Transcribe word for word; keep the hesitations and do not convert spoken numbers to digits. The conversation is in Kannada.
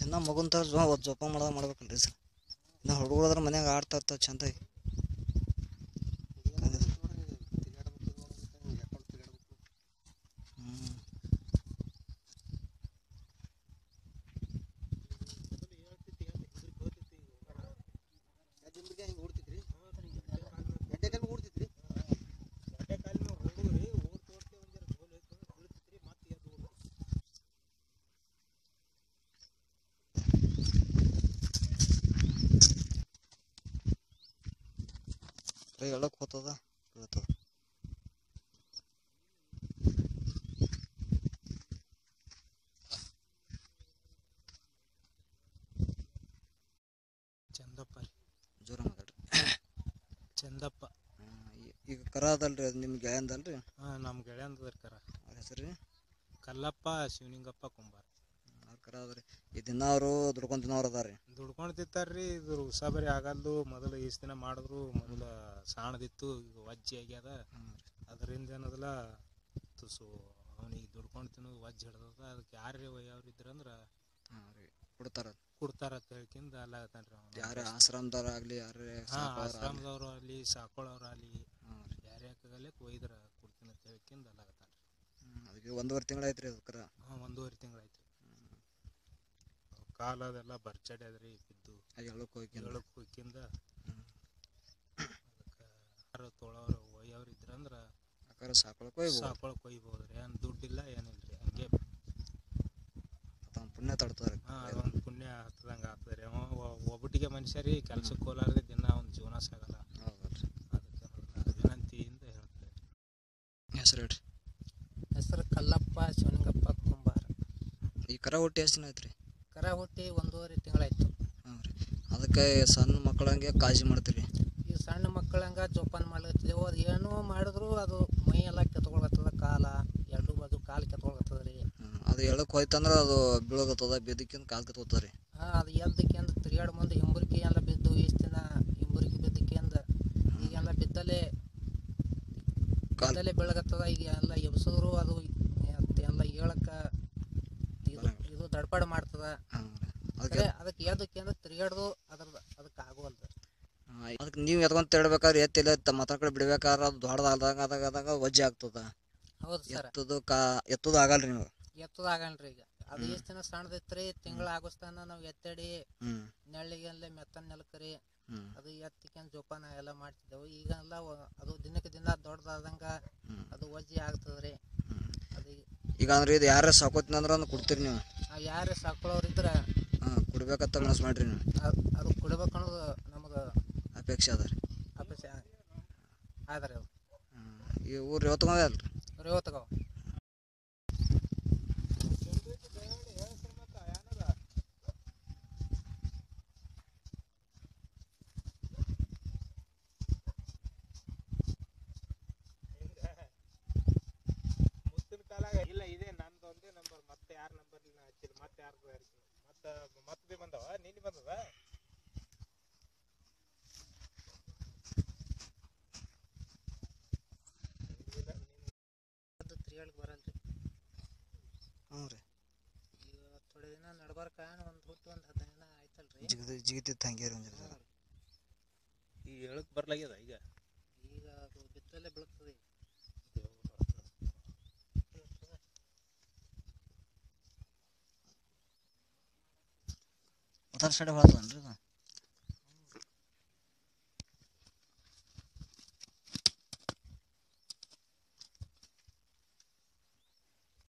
ದಿನ ಮಗುನ್ ತರ ಜೋ ಜೋಪಾನ ಮಾಡೋದು ಮಾಡ್ಬೇಕಲ್ರಿ ಸರ್. ಇನ್ನು ಹುಡುಗರು ಮನ್ಯಾಗ ಆಡ್ತಾ ಇರ್ತಾವೆ ಚಂದಾಗಿ. ಹೇಳಕ್ ಹೋಗ್ತದ ಬೀಳ್ತದ. ಚಂದಪ್ಪ ಜೋರ ಮಾತಾಡ್ರಿ. ಚಂದಪ್ಪ. ಈಗ ಕರ ಅದಲ್ರಿ, ಅದು ನಿಮ್ಮ ಗೆಳೆಯಂದಲ್ರಿ? ಹಾಂ, ನಮ್ಮ ಗೆಳೆಯಂದದ ಕರ. ಅವ್ರ ಹೆಸರು ರೀ? ಕಲ್ಲಪ್ಪ ಶಿವಲಿಂಗಪ್ಪ ಕುಂಬಾರ. ಅವ್ರ ಕರ ಅದ್ರಿ. ಈ ದಿನ ಅವರು ದುಡ್ಕೊಂಡು ತಿನ್ನೋರು ಅದಾರ ರೀ. ದುಡ್ಕೊಂಡು ತಿಂತಾರ್ರಿ. ಇದು ಉಸಾಬರಿ ಆಗಲ್ದು. ಮೊದಲು ಈಸ್ ದಿನ ಮಾಡಿದ್ರು. ಮೊದಲು ಸಾಣದಿತ್ತು, ಈಗ ವಜ್ಜಿ ಆಗ್ಯದ. ಅದರಿಂದ ಏನದಲ್ಲ ತುಸು ಅವನಿಗೆ ದುಡ್ಕೊಂಡು ತಿನ್ನೋದು ವಜ್ಜಿ ಹಿಡ್ದದ. ಅದಕ್ಕೆ ಯಾರೇ ಒಯ್ಯವ್ರು ಇದ್ರಂದ್ರೆ ಹಾಂ ರೀ ಕೊಡ್ತಾರ ಕೊಡ್ತಾರ ಅಂತ ಹೇಳ್ಕಿಂದ ಅಲ್ಲಾಗತ್ತಾನ್ರಿ ಅವ್ನು. ಯಾರೇ ಆಶ್ರಮದವ್ರು ಆಗಲಿ, ಯಾರೇ ಹಾಂ, ಆಶ್ರಮದವ್ರು ಆಗಲಿ, ಸಾಕೋಳವ್ರು ಆಗಲಿ, ಯಾರೇ ಯಾಕಾಗಲಿ ಒಯ್ದ್ರ ಕೊಡ್ತೀನಿ ಅಂತ ಹೇಳ್ಕಿಂದ ಅಲ್ಲಾಗತ್ತಾನ್ರಿ. ಅದಕ್ಕೆ ಒಂದೂವರೆ ತಿಂಗಳು ಐತ್ರಿ ಅದಕ್ಕೆ. ಹಾಂ, ಒಂದೂವರೆ ತಿಂಗಳು ಐತ್ರಿ. ಕಾಲ ಅದೆಲ್ಲ ಬರ್ಚಡಿ ಅದ್ರಿ ಬಿದ್ದು ಹೇಳಕ್ ಹೋಗಿ ಹೇಳಕ್ ಹೋಗಿಂದ ಅದಕ್ಕೆ ಯಾರು ತೊಳೋರು ಒಯ್ಯವ್ರು ಇದ್ರಂದ್ರೆ ಸಾಕೊಳಕ್ ಹೋಗ್ಬೋದು ಸಾಕೊಳಕ್ ಒಯ್ಬೋದು ರೀ. ಏನು ದುಡ್ಡಿಲ್ಲ ಏನಿಲ್ಲ ರೀ. ಹಂಗೆ ಪುಣ್ಯ ತಡ್ತಾರೆ. ಹಾಂ, ಅದೊಂದು ಪುಣ್ಯ ಹತ್ತದಂಗೆ ಆಗ್ತದೆ ರೀ. ಅವ ಒಬ್ಬಟ್ಟಿಗೆ ಮನುಷ್ಯ ರೀ, ಕೆಲ್ಸಕ್ಕೆ ಹೋಲಾರ್ದೆ ದಿನ ಒಂದು ಜೀವನ ಸಾಗಲ್ಲ. ಹೌದಲ್ರಿ. ಅದಕ್ಕೆ ವಿನಂತಿಯಿಂದ ಹೇಳ್ತಾರೆ. ಹೆಸರು ಹೇಳ್ರಿ. ಹೆಸರು ಕಲ್ಲಪ್ಪ ಶಿವಲಿಂಗಪ್ಪ ಕುಂಬಾರ. ಈ ಕರ ಹುಟ್ಟಿ ಎಷ್ಟು ದಿನ ಐತ್ರಿ? ಕರ ಹುಟ್ಟಿ ಒಂದೂವರೆ ತಿಂಗಳಾಯ್ತು. ಹಾಂ ರೀ. ಅದಕ್ಕೆ ಸಣ್ಣ ಮಕ್ಕಳಂಗೆ ಕಾಳಜಿ ಮಾಡ್ತೀರಿ? ಈ ಸಣ್ಣ ಮಕ್ಕಳಂಗೆ ಜೋಪಾನ ಮಾಡ್ಲತ್ತಿದ್ದೆವು. ಅದು ಏನೋ ಮಾಡಿದ್ರು ಅದು ಮೈ ಎಲ್ಲ ಕೆತ್ಕೊಳತ್ತದ, ಕಾಲ ಎರಡು ಬಾಜು ಕಾಲು ಕೆತ್ಕೊಳತ್ತದ ರೀ. ಅದು ಎಳಕ್ಕೆ ಹೋಯ್ತಂದ್ರೆ ಅದು ಬೀಳೋಗತ್ತದ, ಬಿದ್ದಕ್ಕಿಂತ ಕಾಲು ಕೆತ್ಕೋತದ ರೀ. ಹಾಂ, ಅದು ಎದ್ದಕ್ಕೆ ಅಂದ್ರೆ ತಿರುಗಾಡ ಮುಂದೆ ಹಿಂಬುರಿಕೆ ಎಲ್ಲ ಬಿದ್ದು ಇಷ್ಟು ದಿನ ಹಿಂಬುರಿಕೆ ಬಿದ್ದಕ್ಕೆ ಅಂದ್ರೆ ಈಗೆಲ್ಲ ಬಿದ್ದಲೇ ಬಿದ್ದಲೇ ಬೆಳಗತ್ತದ. ಈಗ ಎಲ್ಲ ಎಬ್ಸಿದ್ರು ಅದು ಎಲ್ಲ ಹೇಳಕ್ಕೆ ಇದು ಇದು ದಡ್ಪಾಡ ಮಾಡ್ತದ. ಅದಕ್ಕೆ ಎದಕ್ಕೆ ಅಂದ್ರೆ ತಿರುಗಾಡ್ದು ಅದ್ರದ್ದು ಅದಕ್ಕೆ ಆಗೋಲ್ದು. ಅದಕ್ಕೆ ನೀವು ಎತ್ಕೊಂತ ಇಡ್ಬೇಕಾದ್ರೆ ಎತ್ತಿಲ್ಲ ಮತ್ತ ಕಡೆ ಬಿಡ್ಬೇಕಾದ್ರೆ ಅದು ದೊಡ್ಡದಾದಾಗ ಅದಾಗ ಅದಾಗ ವಜ್ಜೆ ಆಗ್ತದ. ಹೌದು ಸರ್. ಎತ್ತದು ಕಾ ಎತ್ತದು ಆಗಲ್ರಿ ನೀವು? ಎತ್ತದ ಆಗಲ್ರಿ. ಈಗ ಅದು ಎಷ್ಟು ದಿನ ಸಣ್ಣದಿತ್ರಿ, ತಿಂಗಳ ಆಗೋಸ್ತಾನ ನಾವು ಎತ್ತಡಿ ನೆಳ್ಳಿಗೆಲ್ಲ ಮೆತ್ತನ ನೆಲಕರಿ ಅದು ಎತ್ತಿಕೊಂಡು ಜೋಪಾನ ಎಲ್ಲ ಮಾಡ್ತಿದ್ದೆವು. ಈಗೆಲ್ಲ ಅದು ದಿನಕ್ಕೆ ದಿನ ದೊಡ್ಡದಾದಂಗ ಅದು ವಜ್ಜೆ ಆಗ್ತದ್ರಿ. ಅದು ಈಗ ಅಂದ್ರೆ ಇದು ಯಾರೇ ಸಾಕೋತೀನಿ ಅಂದ್ರೆ ಅದನ್ನ ಕೊಡ್ತೀರಿ ನೀವು? ಯಾರೇ ಸಾಕೊಳ್ಳೋರು ಇದ್ರೆ ಹಾಂ, ಕೊಡ್ಬೇಕಂತ ಮನಸ್ಸು ಮಾಡ್ರಿ ನೀವು? ಅದು ಕೊಡ್ಬೇಕು ಅನ್ನೋದು ನಮಗೆ ಅಪೇಕ್ಷೆ ಅದ ರೀ. ಅಪೇಕ್ಷೆ ಆದ್ರೆ ಅದು ಈ ಊರು ರೇವತಗಾವ ಅಲ್ರಿ? ರೇವತಗಾವ. ಇಲ್ಲ, ಇದೇ ನಂದು ಒಂದೇ ನಂಬರ್. ಮತ್ತೆ ಯಾರ ನಂಬರ್ ಹಚ್ಚಿಲ್ಲ, ಮತ್ತೆ ಯಾರ್ದು ಮತ್ತೆ ಮತ್ತೆ ಭೀ ಬಂದವ. ನೀನು ಬಂದದ ತಿರ್ಗಾಳಕ್ ಬರಲ್ರಿ. ಹ್ಞೂ ರೀ. ಈಗ ಥೋಡೆ ದಿನ ನಡ್ಬಾರ್ಕ ಒಂದು ಹುಟ್ಟು ಒಂದು ಹದಿನೈದು ದಿನ ಆಯ್ತಲ್ರಿ. ಜಿಗದ ಜಿಗಿತಿತ್ತು ಹಂಗೆ ರೀ. ಈಗ ಹೇಳಕ್ ಬರ್ಲಾಗ್ಯದ. ಈಗ ಈಗ ಅದು ಬಿತ್ತಲ್ಲೇ ಬೆಳಗ್ತದೆ. ಉತ್ತರ ಸೈಡ್ ಹೋಗ್ತದನ್ರಿ ಅದು?